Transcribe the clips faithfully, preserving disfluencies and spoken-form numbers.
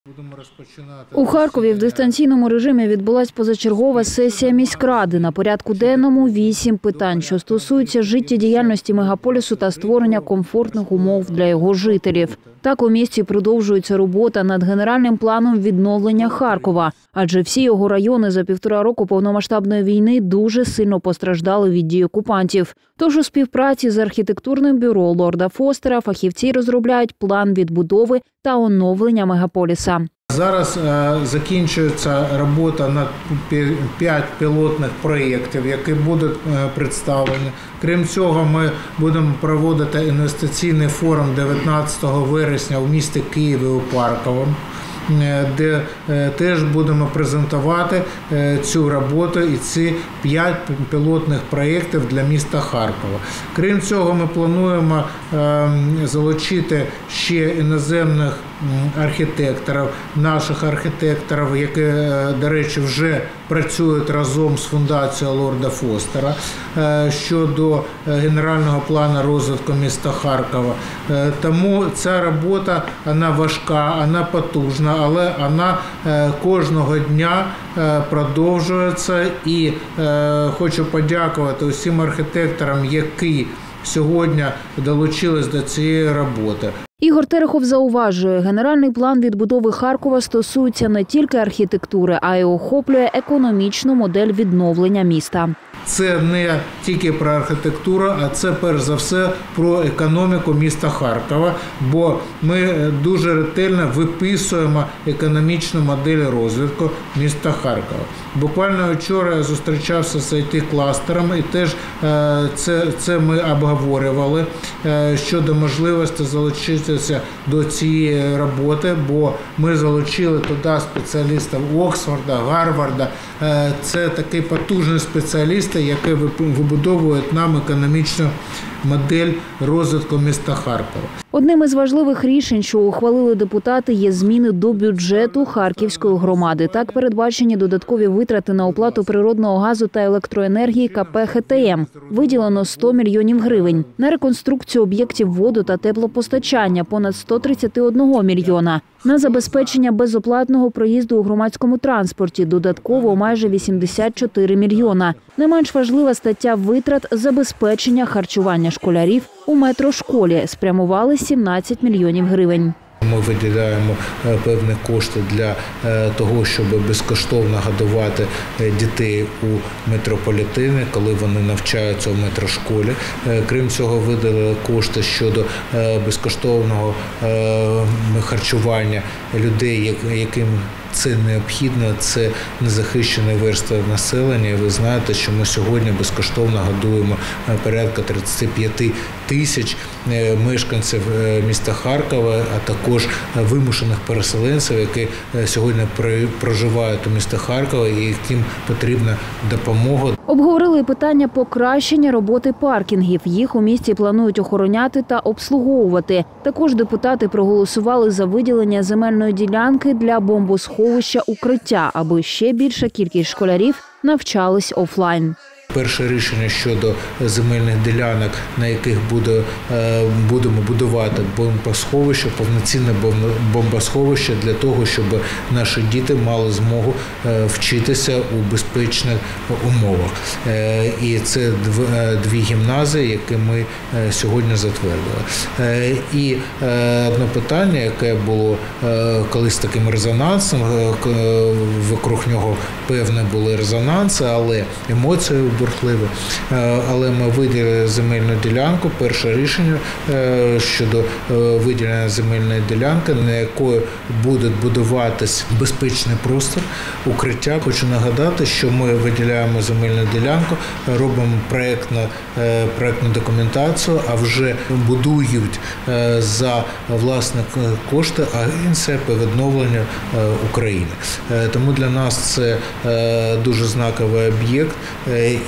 У Харкові в дистанційному режимі відбулась позачергова сесія міськради. На порядку денному вісім питань, що стосуються життєдіяльності мегаполісу та створення комфортних умов для його жителів. Так у місті продовжується робота над генеральним планом відновлення Харкова, адже всі його райони за півтора року повномасштабної війни дуже сильно постраждали від дій окупантів. Тож у співпраці з архітектурним бюро Лорда Фостера фахівці розробляють план відбудови та оновлення мегаполіса. Зараз е, закінчується робота над п'ять пілотних проєктів, які будуть е, представлені. Крім цього, ми будемо проводити інвестиційний форум дев'ятнадцятого вересня у місті Києві у Парковому, де теж будемо презентувати цю роботу і ці п'ять пілотних проєктів для міста Харкова. Крім цього, ми плануємо залучити ще іноземних архітекторів, наших архітекторів, які, до речі, вже працюють разом з фундацією Лорда Фостера щодо генерального плану розвитку міста Харкова. Тому ця робота, вона важка, вона потужна, але вона кожного дня продовжується. І хочу подякувати усім архітекторам, які сьогодні долучились до цієї роботи. Ігор Терехов зауважує, генеральний план відбудови Харкова стосується не тільки архітектури, а й охоплює економічну модель відновлення міста. Це не тільки про архітектуру, а це перш за все про економіку міста Харкова, бо ми дуже ретельно виписуємо економічну модель розвитку міста Харкова. Буквально вчора я зустрічався з ай ті-кластером і теж це, це ми обговорювали щодо можливості залучитися до цієї роботи, бо ми залучили туди спеціалістів Оксфорда, Гарварда. Це такі потужні спеціалісти, які вибудовують нам економічну модель розвитку міста Харкова. Одним із важливих рішень, що ухвалили депутати, є зміни до бюджету Харківської громади. Так передбачені додаткові витрати на оплату природного газу та електроенергії ка пе ха те ем. Виділено сто мільйонів гривень. На реконструкцію об'єктів воду та теплопостачання – понад сто тридцять один мільйона. На забезпечення безоплатного проїзду у громадському транспорті – додатково майже вісімдесят чотири мільйона. Не менш важлива стаття витрат – забезпечення харчування школярів у метрошколі. Спрямували сімнадцять мільйонів гривень. Ми виділяємо певні кошти для того, щоб безкоштовно годувати дітей у метрополітені, коли вони навчаються у метрошколі. Крім цього, виділили кошти щодо безкоштовного харчування людей, яким це необхідно, це незахищені верстви населення. Ви знаєте, що ми сьогодні безкоштовно годуємо порядка тридцять п'ять тисяч мешканців міста Харкова, а також вимушених переселенців, які сьогодні проживають у місті Харкова і яким потрібна допомога. Обговорили питання покращення роботи паркінгів. Їх у місті планують охороняти та обслуговувати. Також депутати проголосували за виділення земельної ділянки для бомбосховища «Укриття», аби ще більша кількість школярів навчались офлайн. Перше рішення щодо земельних ділянок, на яких буде, будемо будувати бомбосховище, повноцінне бомбосховище для того, щоб наші діти мали змогу вчитися у безпечних умовах. І це дві гімназії, які ми сьогодні затвердили. І одне питання, яке було колись таким резонансом, вокруг нього певне були резонанси, але емоції бурхливе. Але ми виділили земельну ділянку. Перше рішення щодо виділення земельної ділянки, на якої буде будуватись безпечний простір, укриття. Хочу нагадати, що ми виділяємо земельну ділянку, робимо проєктну, проєктну документацію, а вже будують за власні кошти Агенція по відновленню України. Тому для нас це дуже знаковий об'єкт.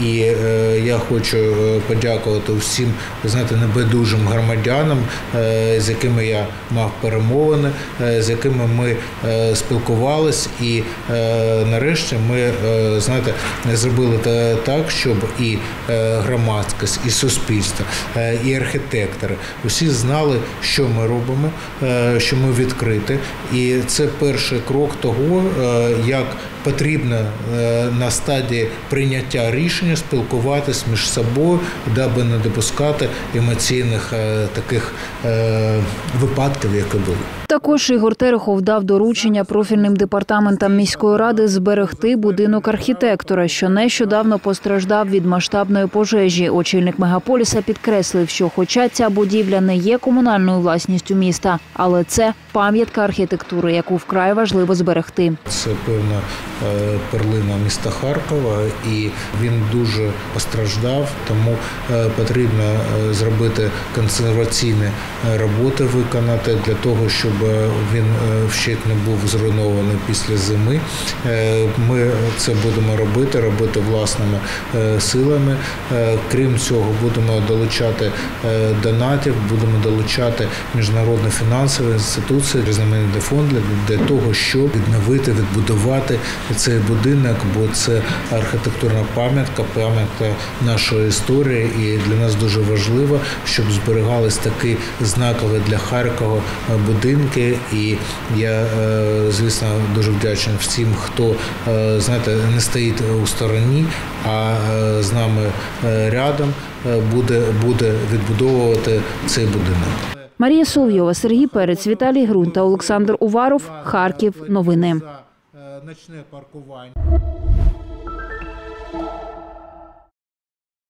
І я хочу подякувати всім, знаєте, небайдужим громадянам, з якими я мав перемовини, з якими ми спілкувалися, і нарешті ми, знаєте, зробили так, щоб і громадськість, і суспільство, і архітектори усі знали, що ми робимо, що ми відкриті. І це перший крок того, як потрібно на стадії прийняття рішення спілкуватись між собою, даби не допускати емоційних таких випадків, які були. Також Ігор Терехов дав доручення профільним департаментам міської ради зберегти будинок архітектора, що нещодавно постраждав від масштабної пожежі. Очільник мегаполіса підкреслив, що хоча ця будівля не є комунальною власністю міста, але це пам'ятка архітектури, яку вкрай важливо зберегти. Це певна перлина міста Харкова, і він дуже постраждав, тому потрібно зробити консерваційні роботи, виконати для того, щоб він вщент не був зруйнований після зими. Ми це будемо робити, робити власними силами. Крім цього, будемо долучати донатів, будемо долучати міжнародні фінансові інституції, різноманітні фонди для того, щоб відновити, відбудувати цей будинок, бо це архітектурна пам'ятка, пам'ятка нашої історії, і для нас дуже важливо, щоб зберігались такі знакові для Харкова будинки. І я, звісно, дуже вдячний всім, хто, знаєте, не стоїть у стороні, а з нами рядом буде, буде відбудовувати цей будинок. Марія Сов'єва, Сергій Перець, Віталій Грунь та Олександр Уваров. Харків. Новини. Ночне паркування.